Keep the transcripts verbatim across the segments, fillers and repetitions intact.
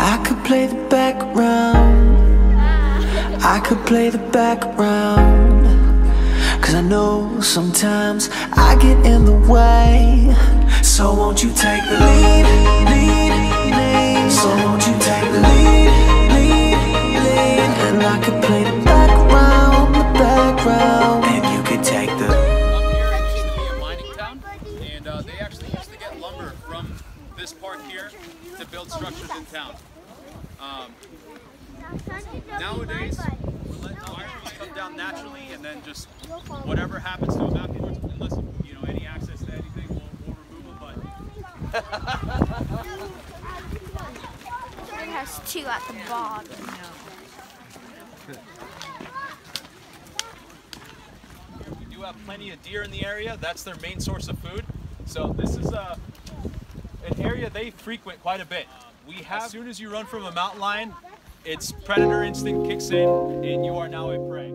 I could play the background, I could play the background, 'cause I know sometimes I get in the way. So won't you take the lead, lead, lead. So won't you take the lead, lead, lead. And I could play the background, the background, and you could take the... Up here used to be a mining town, and uh, they actually used to get lumber from this part here to build structures in town. Um, nowadays, we're letting the iron come down naturally, and then just whatever happens to them afterwards, unless, you know, any access to anything, we'll, we'll remove them, but... It has two at the bottom. We do have plenty of deer in the area. That's their main source of food. So this is a, an area they frequent quite a bit. We have, as soon as you run from a mountain lion, its predator instinct kicks in, and you are now a prey.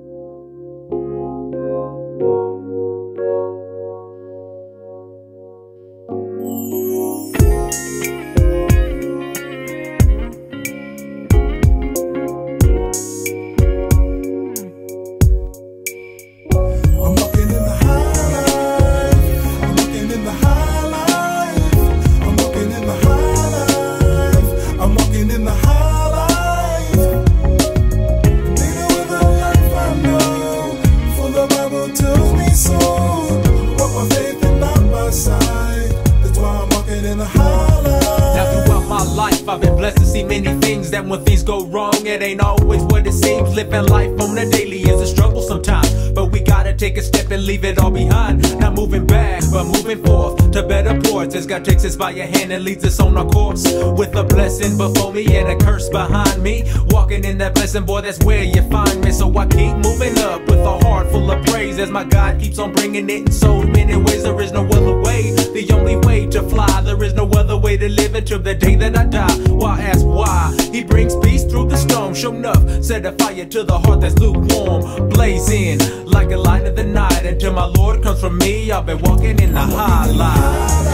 I've been blessed to see many things, that when things go wrong, it ain't always what it seems. Living life on a daily is a struggle sometimes, but we gotta take a step and leave it all behind. Not moving back, but moving forth to better ports, as God takes us by your hand and leads us on our course. With a blessing before me and a curse behind me, walking in that blessing, boy, that's where you find me. So I keep moving up with a heart full of praise, as my God keeps on bringing it in so many ways. There is no other way, the only way to fly. There is no other way to live until the day that I die. Why ask why? He brings peace through the storm. Show enough, set a fire to the heart that's lukewarm, blazing like a light of the night. Until my Lord comes from me, I've been walking in the high light.